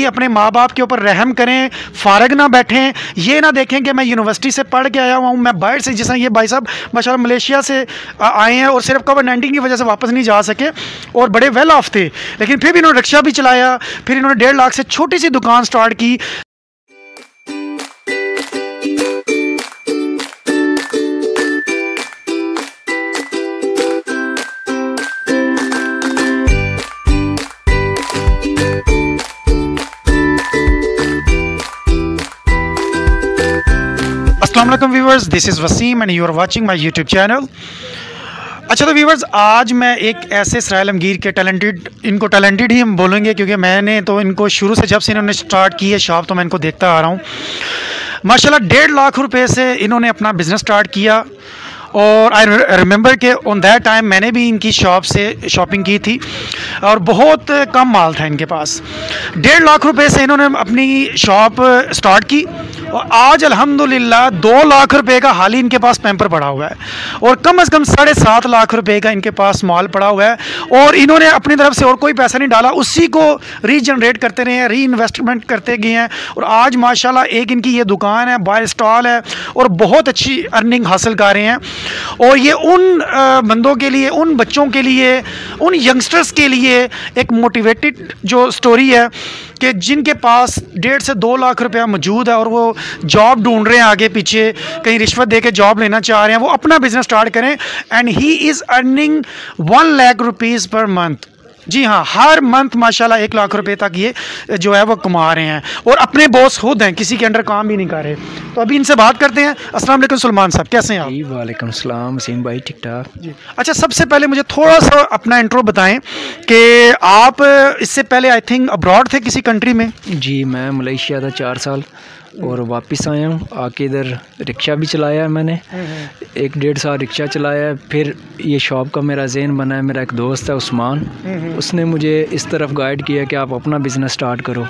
ही अपने माँ बाप के ऊपर रहम करें, फारग ना बैठें, ये ना देखें कि मैं यूनिवर्सिटी से पढ़ के आया हुआ हूँ, मैं बाहर से, जैसा ये भाई साहब माशाल्लाह मलेशिया से आए हैं और सिर्फ कोविड-19 की वजह से वापस नहीं जा सके और बड़े वेल ऑफ थे, लेकिन फिर भी इन्होंने रिक्शा भी चलाया, फिर इन्होंने 1.5 लाख से छोटी सी दुकान स्टार्ट की। अस्सलाम वालेकुम viewers, this is Wasim and you are watching my YouTube channel. अच्छा तो व्यूवर्स, आज मैं एक ऐसे इसराइल आलमगीर के इनको टैलेंटेड ही हम बोलेंगे, क्योंकि मैंने तो इनको शुरू से, जब से इन्होंने स्टार्ट की है शॉप, तो मैं इनको देखता आ रहा हूँ। माशाल्लाह 1.5 लाख रुपए से इन्होंने अपना बिज़नेस स्टार्ट किया और आई रिमेंबर कि ऑन दैट टाइम मैंने भी इनकी शॉप से शॉपिंग की थी और बहुत कम माल था इनके पास। 1.5 लाख रुपए से इन्होंने अपनी शॉप स्टार्ट की और आज अल्हम्दुलिल्लाह 2 लाख रुपए का हाल ही इनके पास पैम्पर पड़ा हुआ है और कम से कम 7.5 लाख रुपए का इनके पास माल पड़ा हुआ है और इन्होंने अपनी तरफ से और कोई पैसा नहीं डाला, उसी को रीजनरेट करते रहे हैं, री इन्वेस्टमेंट करते गए हैं और आज माशाल्लाह एक इनकी ये दुकान है, बाय स्टॉल है और बहुत अच्छी अर्निंग हासिल कर रहे हैं। और ये उन बंदों के लिए, उन बच्चों के लिए, उन यंगस्टर्स के लिए एक मोटिवेटेड जो स्टोरी है कि जिनके पास 1.5 से 2 लाख रुपया मौजूद है और वो जॉब ढूंढ रहे हैं, आगे पीछे कहीं रिश्वत दे के जॉब लेना चाह रहे हैं, वो अपना बिजनेस स्टार्ट करें and he is earning 1 lakh rupees per month. जी हाँ, हर मंथ माशाल्लाह 1 लाख रुपए तक ये जो है वो कमा रहे हैं और अपने बॉस खुद हैं, किसी के अंडर काम भी नहीं कर रहे। तो अभी इनसे बात करते हैं। अस्सलाम वालेकुम सलमान साहब, कैसे हैं आप? जी वालेकुम सलाम वसीम भाई, ठीक ठाक जी। अच्छा, सबसे पहले मुझे थोड़ा सा अपना इंट्रो बताएं कि आप इससे पहले आई थिंक अब्रॉड थे किसी कंट्री में? जी, मैं मलेशिया था 4 साल और वापस आया हूँ। आके इधर रिक्शा भी चलाया है मैंने, 1-1.5 साल रिक्शा चलाया है। फिर ये शॉप का मेरा ज़हन बना है, मेरा एक दोस्त है उस्मान, उसने मुझे इस तरफ गाइड किया कि आप अपना बिज़नेस स्टार्ट करो,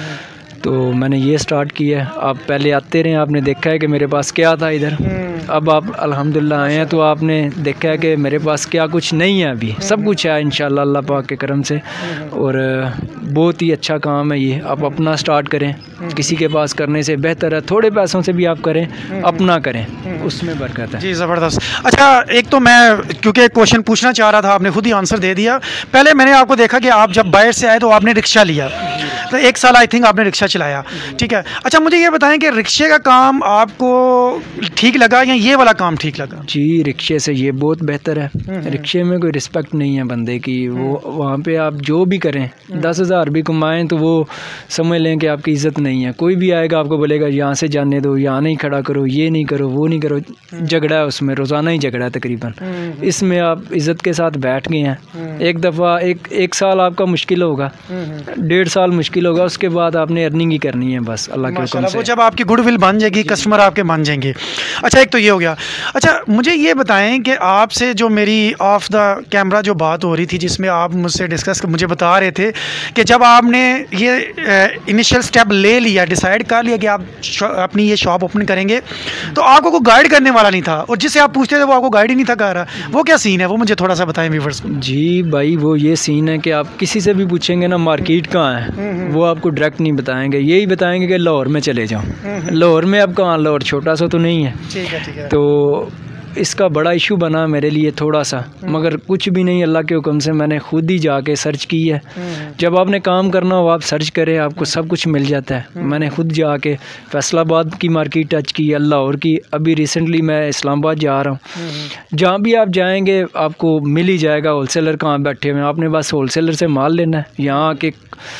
तो मैंने ये स्टार्ट किया है। आप पहले आते रहे, आपने देखा है कि मेरे पास क्या था इधर। अब आप अल्हम्दुलिल्लाह आए हैं तो आपने देखा है कि मेरे पास क्या कुछ नहीं है, अभी सब कुछ है इंशाल्लाह अल्लाह पाक के करम से। और बहुत ही अच्छा काम है ये, आप अपना स्टार्ट करें, किसी के पास करने से बेहतर है थोड़े पैसों से भी आप करें, अपना करें, उसमें बरकत है। जी ज़बरदस्त। अच्छा, एक तो मैं क्योंकि क्वेश्चन पूछना चाह रहा था, आपने खुद ही आंसर दे दिया। पहले मैंने आपको देखा कि आप जब बाहर से आए तो आपने रिक्शा लिया, तो 1 साल आई थिंक आपने रिक्शा चलाया, ठीक है। अच्छा, मुझे ये बताएं कि रिक्शे का काम आपको ठीक लगा या ये वाला काम ठीक लगा? जी, रिक्शे से ये बहुत बेहतर है। रिक्शे में कोई रिस्पेक्ट नहीं है बंदे की, वो वहाँ पे आप जो भी करें, 10,000 भी कमाएं तो वो समझ लें कि आपकी इज़्ज़त नहीं है। कोई भी आएगा आपको बोलेगा यहाँ से जाने दो, यहाँ नहीं खड़ा करो, ये नहीं करो, वो नहीं करो। झगड़ा है उसमें, रोज़ाना ही झगड़ा है तकरीबन। इसमें आप इज़्ज़त के साथ बैठ गए हैं। एक दफ़ा एक साल आपका मुश्किल होगा, 1.5 साल मुश्किल होगा, उसके बाद आपने अर्निंग ही करनी है बस अल्लाह के हुक्म से। वो जब आपकी गुडविल बन जाएगी, कस्टमर आपके बन जाएंगे। अच्छा, एक तो ये हो गया। अच्छा, मुझे ये बताएं कि आपसे जो मेरी ऑफ द कैमरा जो बात हो रही थी, जिसमें आप मुझसे डिस्कस मुझे बता रहे थे कि जब आपने ये इनिशियल स्टेप ले लिया, डिसाइड कर लिया कि आप अपनी ये शॉप ओपन करेंगे, तो आपको कोई गाइड करने वाला नहीं था और जिससे आप पूछते थे वो आपको गाइड ही नहीं था कर रहा। वो क्या सीन है, वो मुझे थोड़ा सा बताएं व्यूअर्स को। जी भाई, वो ये सीन है कि आप किसी से भी पूछेंगे ना मार्केट कहाँ है, वो आपको डायरेक्ट नहीं बताएंगे, यही बताएंगे कि लाहौर में चले जाओ। लाहौर में अब कहाँ, लाहौर छोटा सा तो नहीं है। ठीक है। तो इसका बड़ा इशू बना मेरे लिए थोड़ा सा, मगर कुछ भी नहीं, अल्लाह के हुक्म से मैंने खुद ही जाके सर्च की है। जब आपने काम करना हो आप सर्च करें, आपको सब कुछ मिल जाता है। मैंने खुद जाके फैसलाबाद की मार्केट टच की, लाहौर की, अभी रिसेंटली मैं इस्लामाबाद जा रहा हूँ। जहाँ भी आप जाएंगे आपको मिल ही जाएगा। होलसेलर कहाँ बैठे हुए हैं, आपने बस होलसेलर से माल लेना है, यहाँ आके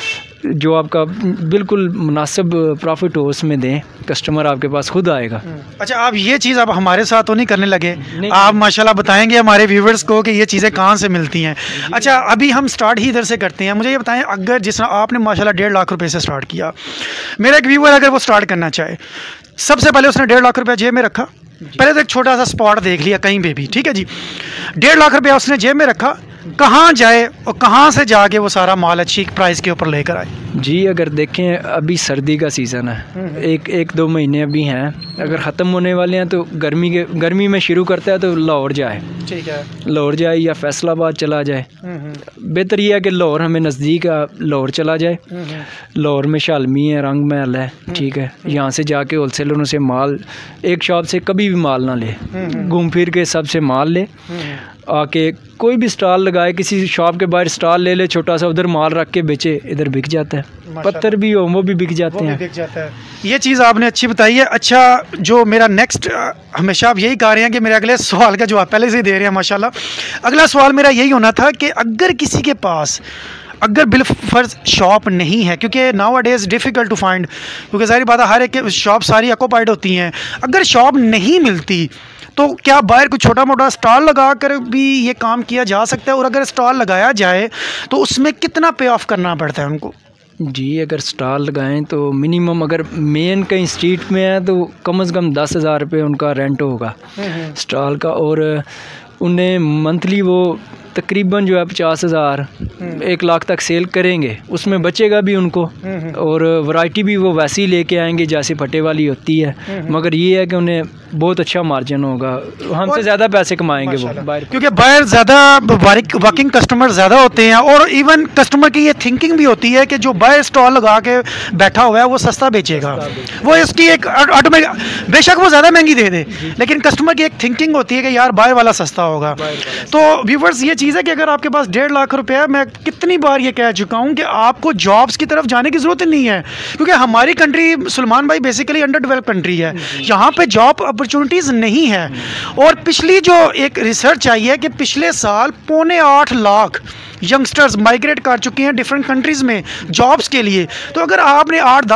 जो आपका बिल्कुल मुनासिब प्रॉफिट हो उसमें दें, कस्टमर आपके पास खुद आएगा। अच्छा, आप ये चीज़ आप हमारे साथ तो नहीं करने लगे? आप माशाल्लाह बताएंगे हमारे व्यूवर्स को कि ये चीज़ें कहाँ से मिलती हैं। अच्छा, अभी हम स्टार्ट ही इधर से करते हैं। मुझे ये बताएं, अगर जिस तरह आपने माशाल्लाह 1.5 लाख रुपए से स्टार्ट किया, मेरा एक व्यूवर अगर वो स्टार्ट करना चाहे, सबसे पहले उसने 1.5 लाख रुपया जेब में रखा, पहले तो एक छोटा सा स्पॉट देख लिया कहीं पे भी, ठीक है जी। 1.5 लाख रुपया उसने जेब में रखा, कहाँ जाए और कहाँ से जाके वो सारा माल अच्छी प्राइस के ऊपर लेकर आए? जी अगर देखें अभी सर्दी का सीज़न है, एक दो महीने अभी हैं, अगर ख़त्म होने वाले हैं तो गर्मी में शुरू करता है तो लाहौर जाए, ठीक है, लाहौर जाए या फैसलाबाद चला जाए। बेहतर यह है कि लाहौर हमें नज़दीक है, लाहौर चला जाए। लाहौर में शालमी है, रंग महल है, ठीक है, यहाँ से जाके होलसेलरों से माल, एक शॉप से कभी भी माल ना ले, घूम फिर के सबसे माल ले, आके कोई भी स्टॉल लगाए, किसी शॉप के बाहर स्टॉल ले ले छोटा सा, उधर माल रख के बेचे, इधर बिक जाता है। पत्थर भी हो वो भी बिक जाते हैं, बिक जाता है। ये चीज़ आपने अच्छी बताई है। अच्छा, जो मेरा नेक्स्ट, हमेशा आप यही कह रहे हैं कि मेरे अगले सवाल का जवाब पहले से ही दे रहे हैं माशाल्लाह। अगला सवाल मेरा यही होना था कि अगर किसी के पास अगर बिलफर्ज शॉप नहीं है, क्योंकि nowadays difficult to find, क्योंकि सारी बात है हर एक शॉप सारी ऑक्यूपाइड होती हैं, अगर शॉप नहीं मिलती तो क्या बाहर कोई छोटा मोटा स्टॉल लगा कर भी ये काम किया जा सकता है? और अगर स्टॉल लगाया जाए तो उसमें कितना पे ऑफ करना पड़ता है उनको? जी अगर स्टॉल लगाएं तो मिनिमम, अगर मेन कहीं स्ट्रीट में है तो कम से कम 10,000 रुपये उनका रेंट होगा स्टॉल का, और उन्हें मंथली वो तकरीबन जो है 50,000 1 लाख तक सेल करेंगे, उसमें बचेगा भी उनको, और वैरायटी भी वो वैसी लेके आएंगे जैसे फटे वाली होती है, मगर ये है कि उन्हें बहुत अच्छा मार्जिन होगा, हमसे ज़्यादा पैसे कमाएंगे वो बाहर, क्योंकि बाहर ज़्यादा वर्किंग कस्टमर ज़्यादा होते हैं, और इवन कस्टमर की ये थिंकिंग भी होती है कि जो बाहर स्टॉल लगा के बैठा हुआ है वो सस्ता बेचेगा, वो इसकी एक ऑटोमेटिक, बेशक वो ज़्यादा महंगी दे दे, लेकिन कस्टमर की एक थिंकिंग होती है कि यार बाहर वाला सस्ता होगा। तो व्यूवर्स ये चीज़ है कि अगर आपके पास 1.5 लाख रुपया, मैं कितनी बार ये कह चुका हूँ कि आपको जॉब्स की तरफ जाने की ज़रूरत नहीं है, क्योंकि हमारी कंट्री सलमान भाई बेसिकली अंडर डेवलप कंट्री है, यहाँ पे जॉब अपॉर्चुनिटीज़ नहीं है। और पिछली जो एक रिसर्च आई है कि पिछले साल 7.25 लाख यंगस्टर्स माइग्रेट कर चुके हैं डिफरेंट कंट्रीज़ में जॉब्स के लिए। तो अगर आपने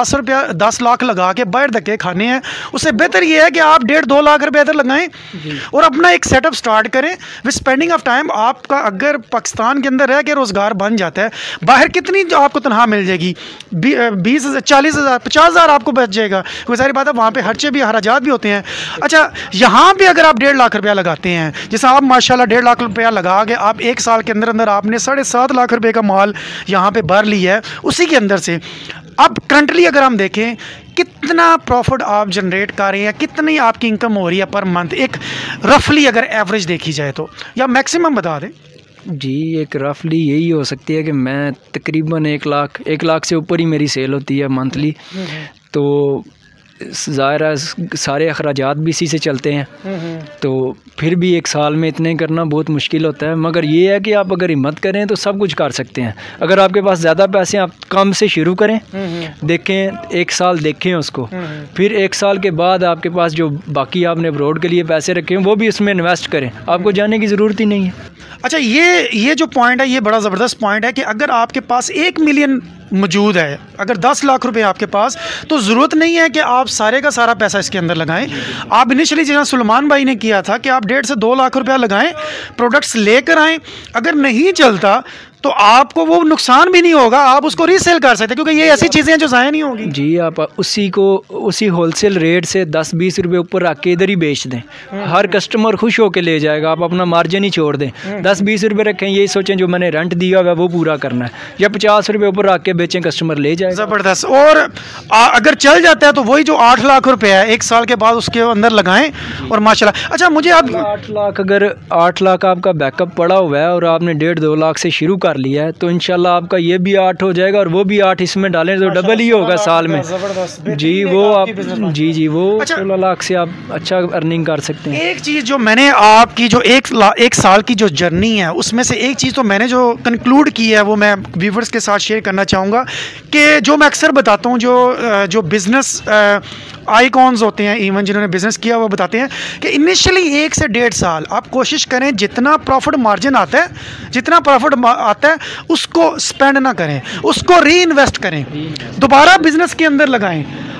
8-10 लाख लगा के बाहर धक्के खाने हैं, उससे बेहतर ये है कि आप 1.5-2 लाख रुपये इधर लगाएं और अपना एक सेटअप स्टार्ट करें विद स्पेंडिंग ऑफ टाइम। आपका अगर पाकिस्तान के अंदर रह के रोज़गार बन जाता है, बाहर कितनी आपको तनख्वाह मिल जाएगी? 20,000, 40,000, 50,000 आपको बच जाएगा। कोई सारी बात है, वहाँ पे खर्चे भी, हराजात भी होते हैं। अच्छा, यहाँ पे अगर आप 1.5 लाख रुपया लगाते हैं, जैसे आप माशाल्लाह 1.5 लाख रुपया लगा के आप 1 साल के अंदर अंदर आपने 7.5 लाख रुपए का माल यहाँ पे भर लिया है, उसी के अंदर से अब करंटली अगर हम देखें कितना प्रॉफिट आप जनरेट कर रहे हैं, कितनी आपकी इनकम हो रही है पर मंथ, एक रफली अगर एवरेज देखी जाए तो, या मैक्सिमम बता दें? जी एक रफली यही हो सकती है कि मैं तकरीबन 1 लाख से ऊपर ही मेरी सेल होती है मंथली, तो ज़ाहिर है सारे अखराजात भी इसी से चलते हैं, तो फिर भी 1 साल में इतने करना बहुत मुश्किल होता है। मगर ये है कि आप अगर हिम्मत करें तो सब कुछ कर सकते हैं। अगर आपके पास ज़्यादा पैसे, आप कम से शुरू करें, देखें 1 साल देखें उसको, फिर 1 साल के बाद आपके पास जो बाकी आपने अब्रॉड के लिए पैसे रखे हैं वो भी उसमें इन्वेस्ट करें, आपको जाने की ज़रूरत ही नहीं है। अच्छा, ये जो पॉइंट है ये बड़ा ज़बरदस्त पॉइंट है कि अगर आपके पास 1 मिलियन मौजूद है, अगर 10 लाख रुपए आपके पास, तो ज़रूरत नहीं है कि आप सारे का सारा पैसा इसके अंदर लगाएं। आप इनिशियली जैसा सुलेमान भाई ने किया था कि आप 1.5 से 2 लाख रुपया लगाएं, प्रोडक्ट्स लेकर आएँ, अगर नहीं चलता तो आपको वो नुकसान भी नहीं होगा, आप उसको रीसेल कर सकते हैं, क्योंकि ये ऐसी चीज़ें हैं जो ज़ाया नहीं होगी। जी आप उसी होलसेल रेट से 10-20 रुपये ऊपर रख के इधर ही बेच दें, हर कस्टमर खुश होकर ले जाएगा, आप अपना मार्जिन ही छोड़ दें। 10-20 रुपये रखें, यही सोचें जो मैंने रेंट दिया हुआ है वो पूरा करना है, या 50 रुपये ऊपर रख के बेचें, कस्टमर ले जाएगा। ज़बरदस्त। और अगर चल जाता है तो वही जो 8 लाख रुपये है 1 साल के बाद उसके अंदर लगाएं और माशाल्लाह। अच्छा, मुझे अब 8 लाख, अगर 8 लाख आपका बैकअप पड़ा हुआ है और आपने 1.5-2 लाख से शुरू कर लिया है तो इंशाल्लाह आपका ये भी 8 हो जाएगा और वो भी 8 इसमें डालें तो डबल ही होगा साल में। जी वो आप जी वो 16 लाख से आप अच्छा अर्निंग कर सकते हैं। एक चीज़ जो मैंने आपकी जो 1 साल की जो जर्नी है उसमें से एक चीज़ तो मैंने जो कंक्लूड की है वो मैं व्यूवर्स के साथ शेयर करना चाहूँगा कि जो मैं अक्सर बताता हूँ, जो बिज़नेस आइकॉन्स होते हैं, इवन जिन्होंने बिज़नेस किया वो बताते हैं कि इनिशियली 1 से 1.5 साल आप कोशिश करें जितना प्रॉफिट मार्जिन आता है, जितना प्रॉफिट आता है उसको स्पेंड ना करें, उसको री इन्वेस्ट करें, दोबारा बिज़नेस के अंदर लगाएं।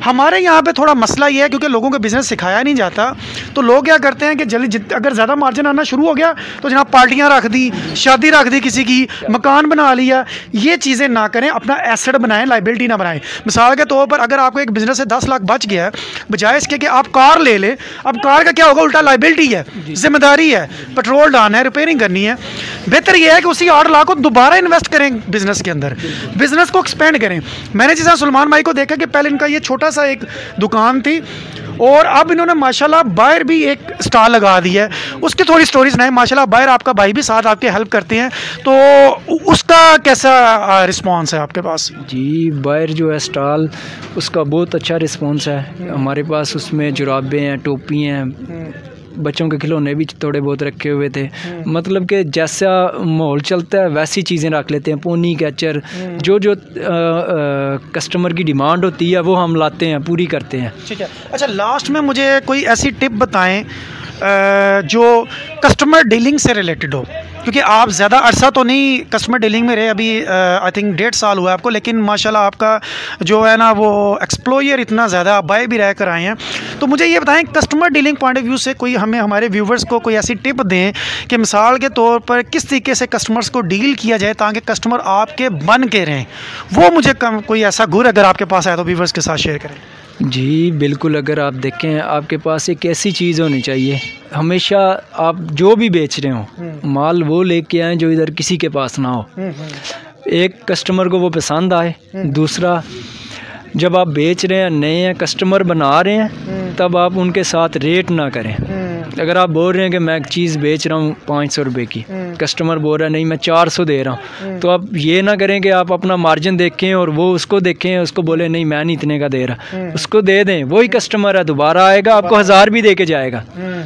हमारे यहाँ पे थोड़ा मसला ये है क्योंकि लोगों को बिज़नेस सिखाया नहीं जाता, तो लोग क्या करते हैं कि जल्दी अगर ज़्यादा मार्जिन आना शुरू हो गया तो जनाब पार्टियाँ रख दी, शादी रख दी, किसी की मकान बना लिया। ये चीज़ें ना करें, अपना एसेट बनाएं, लाइबिलिटी ना बनाएं। मिसाल के तौर पर अगर आपको एक बिज़नेस से 10 लाख बच गया है, बजाय इसके कि आप कार ले लें, अब कार का क्या होगा, उल्टा लाइबिलिटी है, जिम्मेदारी है, पेट्रोल डालना है, रिपेयरिंग करनी है। बेहतर यह है कि उसी 8 लाख को दोबारा इन्वेस्ट करें बिज़नेस के अंदर, बिज़नेस को एक्सपेंड करें। मैंने जैसा सलमान भाई को देखा कि पहले इनका ये छोटा सा एक दुकान थी और अब इन्होंने माशाल्लाह बाहर भी एक स्टॉल लगा दी है। उसकी थोड़ी स्टोरी सुनाएं। माशाल्लाह बाहर आपका भाई भी साथ आपके हेल्प करते हैं, तो उसका कैसा रिस्पांस है आपके पास? जी, बाहर जो है स्टॉल, उसका बहुत अच्छा रिस्पांस है। हमारे पास उसमें जुराबें हैं, टोपी हैं, बच्चों के खिलौने भी थोड़े बहुत रखे हुए थे। मतलब कि जैसा माहौल चलता है वैसी चीज़ें रख लेते हैं। पोनी, कैचर, जो जो कस्टमर की डिमांड होती है वो हम लाते हैं, पूरी करते हैं। ठीक है। अच्छा, लास्ट में मुझे कोई ऐसी टिप बताएं जो कस्टमर डीलिंग से रिलेटेड हो, क्योंकि आप ज़्यादा अरसा तो नहीं कस्टमर डीलिंग में रहे, अभी आई थिंक 1.5 साल हुआ है आपको, लेकिन माशाल्लाह आपका जो है ना वो एक्सप्लोयर इतना ज़्यादा, आप बाय भी रह कर आए हैं। तो मुझे ये बताएं customer dealing point of view से कोई हमें, हमारे व्यूवर्स को कोई ऐसी टिप दें कि मिसाल के तौर पर किस तरीके से कस्टमर्स को डील किया जाए ताकि कस्टमर आपके बन के रहें। वो मुझे कोई ऐसा गुर अगर आपके पास आए तो व्यूवर्स के साथ शेयर करें। जी बिल्कुल, अगर आप देखें आपके पास एक ऐसी चीज़ होनी चाहिए, हमेशा आप जो भी बेच रहे हो माल वो लेके आएँ जो इधर किसी के पास ना हो। एक कस्टमर को वो पसंद आए, दूसरा जब आप बेच रहे हैं, नए हैं, कस्टमर बना रहे हैं, तब आप उनके साथ रेट ना करें। अगर आप बोल रहे हैं कि मैं एक चीज़ बेच रहा हूँ 500 रुपये की, कस्टमर बोल रहा है नहीं मैं 400 दे रहा हूँ, तो आप ये ना करें कि आप अपना मार्जिन देखें और वो उसको देखें, उसको बोले नहीं मैं नहीं इतने का दे रहा, उसको दे दें। वही कस्टमर है, दोबारा आएगा, आपको 1000 भी दे के जाएगा,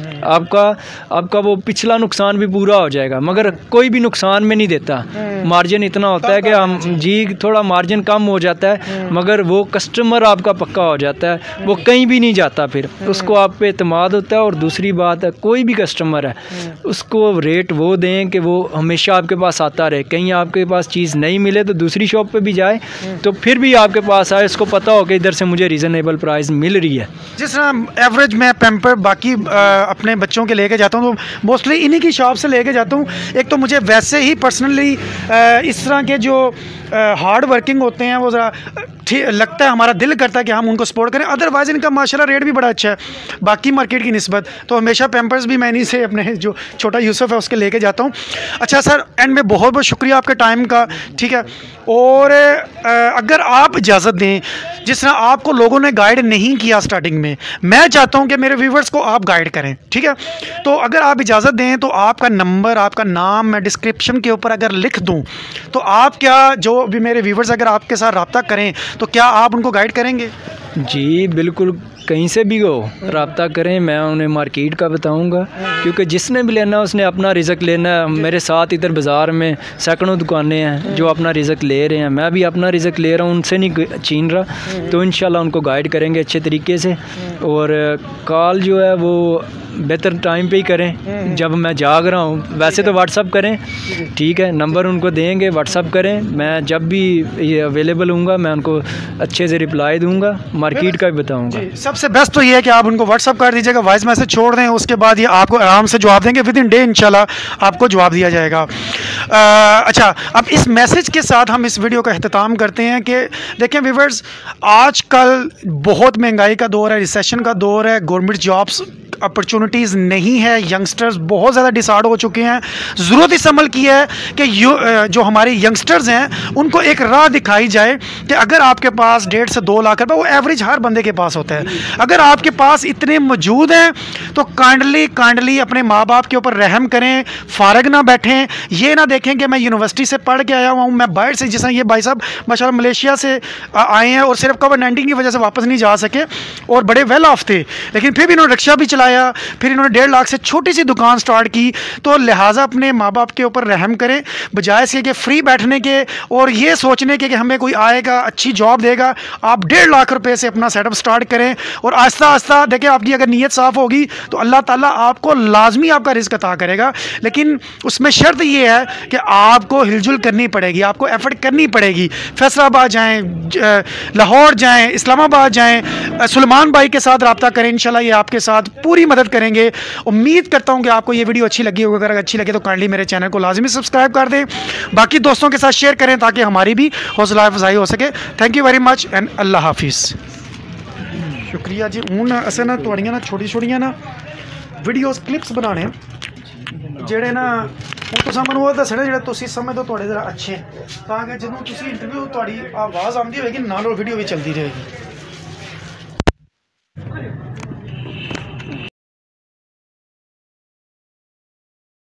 आपका वो पिछला नुकसान भी पूरा हो जाएगा। मगर कोई भी नुकसान में नहीं देता, मार्जिन इतना होता है कि हम जी थोड़ा मार्जिन कम हो जाता है, मगर वो कस्टमर आपका पक्का हो जाता है, वो कहीं भी नहीं जाता, फिर उसको आप पे एतमाद होता है। और दूसरी बात है, कोई भी कस्टमर है उसको रेट वो दें कि वो हमेशा आपके पास आता रहे। कहीं आपके पास चीज़ नहीं मिले तो दूसरी शॉप पे भी जाए तो फिर भी आपके पास आए, उसको पता हो कि इधर से मुझे रीज़नेबल प्राइस मिल रही है। जिस तरह एवरेज मैं पैम्पर बाकी अपने बच्चों के लेके जाता हूँ तो मोस्टली इन्हीं की शॉप से लेके जाता हूँ। एक तो मुझे वैसे ही पर्सनली इस तरह के जो हार्ड वर्किंग होते हैं वो ज़रा लगता है, हमारा दिल करता है कि हम उनको सपोर्ट करें। अदरवाइज़ इनका माशाल्लाह रेट भी बड़ा अच्छा है बाकी मार्केट की निस्बत, तो हमेशा पैम्पर्स भी मैं इन्हीं से अपने जो छोटा यूसुफ है उसके लेके जाता हूँ। अच्छा सर, एंड में बहुत बहुत शुक्रिया आपके टाइम का, ठीक है। और अगर आप इजाज़त दें, जिस तरह आपको लोगों ने गाइड नहीं किया स्टार्टिंग में, मैं चाहता हूं कि मेरे व्यूवर्स को आप गाइड करें, ठीक है। तो अगर आप इजाज़त दें तो आपका नंबर, आपका नाम मैं डिस्क्रिप्शन के ऊपर अगर लिख दूं तो आप क्या, जो भी मेरे व्यूवर्स अगर आपके साथ रब्ता करें तो क्या आप उनको गाइड करेंगे? जी बिल्कुल, कहीं से भी हो रब्ता करें, मैं उन्हें मार्केट का बताऊंगा, क्योंकि जिसने भी लेना उसने अपना रिज़्क लेना है। मेरे साथ इधर बाज़ार में सैकड़ों दुकानें हैं जो अपना रिज़्क ले रहे हैं, मैं भी अपना रिज़्क ले रहा हूँ, उनसे नहीं छीन रहा। तो इंशाल्लाह उनको गाइड करेंगे अच्छे तरीके से। और कॉल जो है वो बेहतर टाइम पे ही करें जब मैं जाग रहा हूँ। वैसे तो व्हाट्सअप करें, ठीक है, नंबर उनको देंगे, व्हाट्सअप करें, मैं जब भी ये अवेलेबल हूँगा मैं उनको अच्छे से रिप्लाई दूँगा, मार्केट का भी बताऊँगा। सबसे बेस्ट तो ये है कि आप उनको व्हाट्सअप कर दीजिएगा, वॉइस मैसेज छोड़ दें, उसके बाद ये आपको आराम से जवाब देंगे, विद इन डे इंशाल्लाह आपको जवाब दिया जाएगा। अच्छा, अब इस मैसेज के साथ हम इस वीडियो का अख्ताम करते हैं कि देखें व्यूअर्स, आजकल बहुत महंगाई का दौर है, रिसेशन का दौर है, गवर्नमेंट जॉब्स अपॉर्चुनिटीज़ नहीं है, यंगस्टर्स बहुत ज़्यादा डिसार्ड हो चुके हैं। ज़रूरत इस अमल की है कि जो हमारे यंगस्टर्स हैं उनको एक राह दिखाई जाए कि अगर आपके पास 1.5 से 2 लाख रुपए, वो एवरेज हर बंदे के पास होता है, अगर आपके पास इतने मौजूद हैं तो काइंडली अपने माँ बाप के ऊपर रहम करें, फारग ना बैठें। ये ना देखें कि मैं यूनिवर्सिटी से पढ़ के आया हुआ हूँ, मैं बाहर से, जिस तरह ये भाई साहब माशाल्लाह मलेशिया से आए हैं और सिर्फ कोविड-19 की वजह से वापस नहीं जा सके और बड़े वेल ऑफ थे, लेकिन फिर भी इन्होंने रिक्शा भी चलाया, आया, फिर इन्होंने 1.5 लाख से छोटी सी दुकान स्टार्ट की। तो लिहाजा अपने माँ बाप के ऊपर रहम करें, बजाय इसके कि फ्री बैठने के और ये सोचने के कि हमें कोई आएगा अच्छी जॉब देगा। आप 1.5 लाख रुपए से अपना सेटअप स्टार्ट करें और आहिस्ता आहिस्ता देखिए, आपकी अगर नीयत साफ़ होगी तो अल्लाह ताला आपको लाजमी आपका रिस्क अता करेगा। लेकिन उसमें शर्त ये है कि आपको हिलजुल करनी पड़ेगी, आपको एफर्ट करनी पड़ेगी। फैसलाबाद जाएँ, लाहौर जाएँ, इस्लामाबाद जाएँ, सुलेमान भाई के साथ रब्ता करें, इंशाल्लाह ये आपके साथ पूरी मदद करेंगे। उम्मीद करता हूँ कि आपको ये वीडियो अच्छी लगी होगी। अगर अच्छी लगे तो काइंडली मेरे चैनल को लाजमी सब्सक्राइब कर दें, बाकी दोस्तों के साथ शेयर करें ताकि हमारी भी हौसला अफजाई हो सके। Thank you very much and अल्लाह हाफिज़। शुक्रिया जी। हूँ असें ना थोड़ियां ना छोटी छोटियां ना वीडियोस क्लिप्स बनाने जेड़े ना तुसां मैनूं ओह दस्सने जेड़े तुसीं समझदे थोड़े जरा अच्छे, ताकि जदों तुसीं इंटरव्यू तुहाडी आवाज़ आती होएगी नाल वीडियो भी चलती रहेगी।